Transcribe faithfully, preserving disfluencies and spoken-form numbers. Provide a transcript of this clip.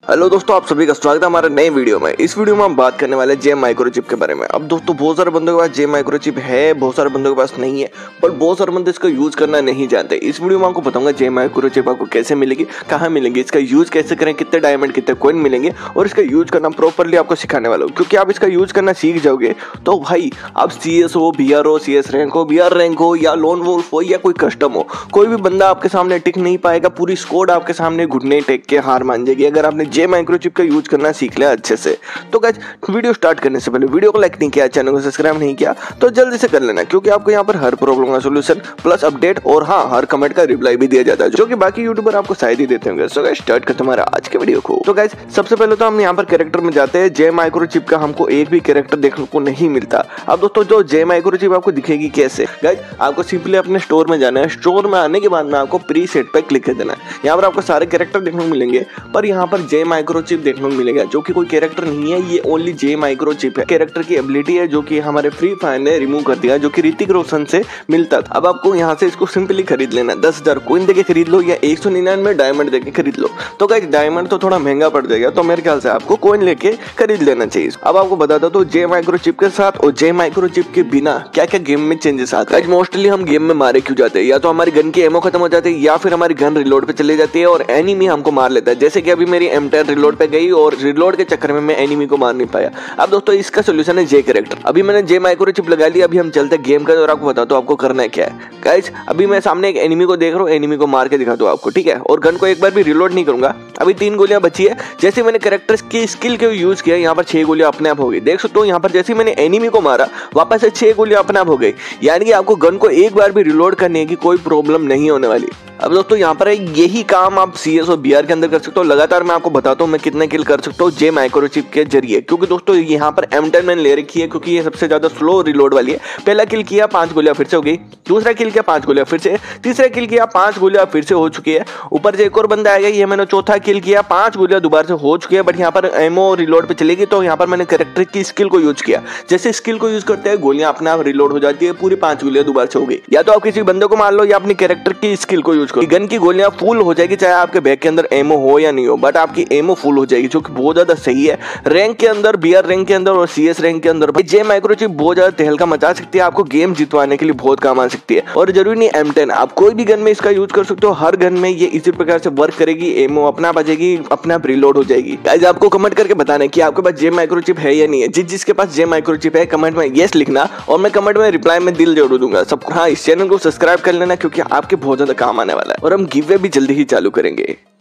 Hello दोस्तों, आप सभी का स्वागत है हमारे नए वीडियो में। इस वीडियो में हम बात करने वाले जेम माइक्रोचिप के बारे में। अब दोस्तों, बहुत सारे बंदों के पास जेम माइक्रोचिप है, बहुत सारे बंदों के पास नहीं है, पर बहुत सारे बंदे इसका यूज करना नहीं जानते। इस वीडियो में आपको बताऊंगा जेम माइक्रोचिप आपको कैसे मिलेगी, कहाँ मिलेंगी, इसका यूज कैसे करें, कितने डायमंड कितने कॉइन मिलेंगे और इसका यूज करना प्रॉपरली आपको सिखाने वाला हूँ। क्योंकि आप इसका यूज करना सीख जाओगे तो भाई आप सी एस हो, बी आर हो, सी एस रैंक हो, बी आर रैंक हो या लोन वोल्फ हो या कोई कस्टम हो, कोई भी बंदा आपके सामने टिक नहीं पाएगा। पूरी स्क्वाड आपके सामने घुटने टेक के हार मान जाएगी अगर आपने जेम माइक्रोचिप का यूज करना सीख लिया अच्छे से। तो गाइस, वीडियो स्टार्ट करने से पहले वीडियो को लाइक नहीं किया, चैनल को सब्सक्राइब नहीं किया तो जल्दी से कर लेना, क्योंकि आपको यहाँ पर हर प्रॉब्लम का सॉल्यूशन प्लस अपडेट और हाँ हर कमेंट का रिप्लाई भी दिया जाता है, जो कि बाकी यूट्यूबर आपको शायद ही देते होंगे। सो गाइस, स्टार्ट करते हैं हमारा आज के वीडियो को। तो गाइस, सबसे पहले तो हम यहाँ पर कैरेक्टर में जाते हैं। जेम माइक्रोचिप का हमको एक भी कैरेक्टर देखने को नहीं मिलता। अब दोस्तों, जो जेम माइक्रोचिप आपको दिखेगी कैसे, गाइस आपको सिंपली अपने स्टोर में जाना है। स्टोर में आने के बाद में आपको प्री सेट पे क्लिक कर देना है। यहाँ पर आपको सारे कैरेक्टर देखने को मिलेंगे, पर यहाँ पर जेम माइक्रोचिप देखने को मिलेगा, जो कि कोई कैरेक्टर नहीं है, ये ओनली जे माइक्रोचिप है। कैरेक्टर की एबिलिटी है जो कि हमारे फ्री फायर ने रिमूव कर दिया, जो कि ऋतिक रोशन से मिलता था। अब आपको यहाँ से इसको सिंपली खरीद लेना, दस हजार कोइन देके खरीद लो या एक सौ निन्यानवे डायमंड देके खरीद लो। तो गाइस, डायमंड तो थोड़ा महंगा पड़ जाएगा, तो मेरे ख्याल से आपको कोइन लेके खरीद लेना चाहिए। अब आपको बताता तो जे माइक्रोचिप के साथ और जे माइक्रोचिप के बिना क्या क्या गेम में चेंजेस आते हैं। मोस्टली हम गेम में मारे क्यों जाते हैं, या तो हमारी गन की एमो खत्म हो जाती है या फिर हमारी गन रिलोड पे चले जाती है और एनिमी हमको मार लेता है। जैसे कि अभी मेरी एम टेन रिलोड पे गई और रिलोड के चक्कर में मैं एनिमी को मार नहीं पाया। अब दोस्तों, इसका सोल्यूशन है जे कैरेक्टर। अभी मैंने जे माइक्रोचिप लगा लिया, अभी हम चलते गेम का और आपको बताता हूं आपको करना है क्या है। गाइस, अभी मैं सामने एक एनिमी को देख रहा हूँ, एनिमी को मार के दिखा दो आपको, ठीक है। और गन को एक बार भी रिलोड नहीं करूंगा। अभी तीन गोलियां बची है। जैसे मैंने कैरेक्टर की स्किल के यूज किया, यहाँ पर छह गोलियां अपने आप हो गई। देख सकते हो यहाँ पर जैसे मैंने एनिमी को मारा, वापस से छह गोलियां अपने आप हो गई। यानी कि आपको गन को एक बार भी रिलोड करने की कोई प्रॉब्लम नहीं होने वाली। अब दोस्तों, यहाँ पर यही काम आप सी एस और बी आर के अंदर कर सकते हो। लगातार मैं आपको बताता हूँ मैं कितने किल कर सकता हूँ जे माइक्रोचिप के जरिए, क्योंकि दोस्तों यहाँ पर एम टेन मैंने ले रखी है, क्योंकि ये सबसे ज्यादा स्लो रिलोड वाली है। पहला किल किया, पांच गोलियां फिर से हो गई। दूसरा किल किया, पांच गोलियां फिर से। तीसरा किल किया, पांच गोलियां फिर से हो चुकी है। ऊपर से एक और बंदा आएगा, ये मैंने चौथा किल किया, पांच गोलियां दोबारा से हो चुकी है। बट यहाँ पर एमओ रिलोड पे चलेगी, तो यहाँ पर मैंने कैरेक्टर की स्किल को यूज किया। जैसे स्किल को यूज करते हैं, गोलियां अपने आप रिलोड हो जाती है, पूरी पांच गोलियां दोबारा से हो गई। या तो आप किसी बंदे को मार लो या अपनी कैरेक्टर की स्किल को यूज करो। गन की गोलियां फुल हो जाएगी, चाहे आपके बैग के अंदर एमओ हो या नहीं हो, बट आपकी एमओ फुल हो जाएगी, जो कि बहुत ज्यादा सही है। रैंक के अंदर, बी आर रैंक के अंदर और सी एस रैंक के अंदर जे माइक्रोचिप बहुत ज्यादा तहलका मचा सकती है, आपको गेम जितवाने के लिए बहुत काम आ सकती है। और जरूरी नहीं एम टेन, आप कोई भी गन में इसका यूज कर सकते हो। हर गन में ये इसी प्रकार से वर्क करेगी, एमओ अपना आ जाएगी, अपना आप रिलोड हो जाएगी। गाइस, आपको कमेंट करके बताना है कि आपके पास जे माइक्रोचिप है या नहीं है। जिस जिसके पास जे माइक्रोचिप है कमेंट में यस लिखना, और मैं कमेंट में रिप्लाई में दिल जोड़ दूंगा सबको। हाँ, इस चैनल को सब्सक्राइब कर लेना, क्योंकि आपके बहुत ज्यादा काम आने वाला है और हम गिव वे भी जल्दी ही चालू करेंगे।